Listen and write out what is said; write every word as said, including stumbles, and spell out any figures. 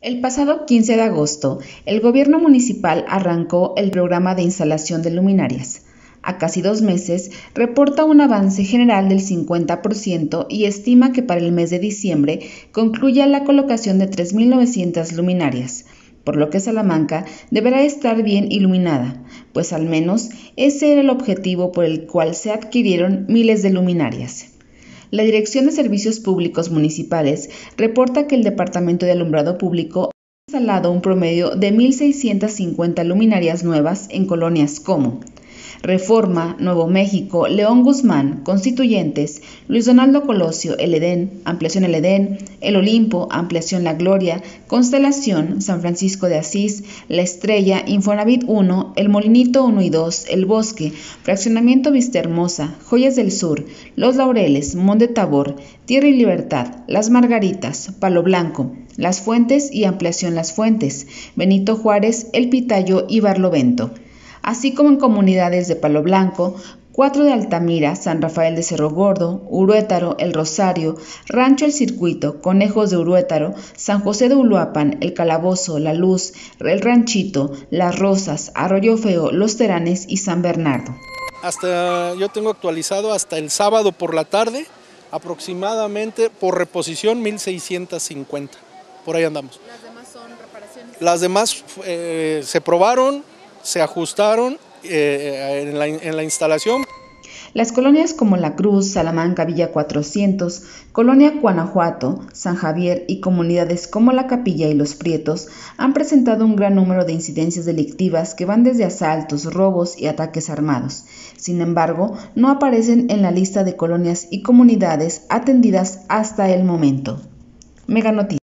El pasado quince de agosto, el gobierno municipal arrancó el programa de instalación de luminarias. A casi dos meses, reporta un avance general del cincuenta por ciento y estima que para el mes de diciembre concluya la colocación de tres mil novecientas luminarias, por lo que Salamanca deberá estar bien iluminada, pues al menos ese era el objetivo por el cual se adquirieron miles de luminarias. La Dirección de Servicios Públicos Municipales reporta que el Departamento de Alumbrado Público ha instalado un promedio de mil seiscientas cincuenta luminarias nuevas en colonias como Reforma, Nuevo México, León Guzmán, Constituyentes, Luis Donaldo Colosio, El Edén, Ampliación El Edén, El Olimpo, Ampliación La Gloria, Constelación, San Francisco de Asís, La Estrella, Infonavit uno, El Molinito uno y dos, El Bosque, Fraccionamiento Vista Hermosa, Joyas del Sur, Los Laureles, Monte Tabor, Tierra y Libertad, Las Margaritas, Palo Blanco, Las Fuentes y Ampliación Las Fuentes, Benito Juárez, El Pitayo y Barlovento, así como en comunidades de Palo Blanco, cuatro de Altamira, San Rafael de Cerro Gordo, Uruétaro, El Rosario, Rancho El Circuito, Conejos de Uruétaro, San José de Uluapan, El Calabozo, La Luz, El Ranchito, Las Rosas, Arroyo Feo, Los Teranes y San Bernardo. Hasta yo tengo actualizado hasta el sábado por la tarde, aproximadamente por reposición mil seiscientas cincuenta, por ahí andamos. ¿Las demás son reparaciones? Las demás eh, se probaron, se ajustaron eh, en, la, en la instalación. Las colonias como La Cruz, Salamanca, Villa cuatrocientos, Colonia Guanajuato, San Javier y comunidades como La Capilla y Los Prietos han presentado un gran número de incidencias delictivas que van desde asaltos, robos y ataques armados. Sin embargo, no aparecen en la lista de colonias y comunidades atendidas hasta el momento. Mega Noticias.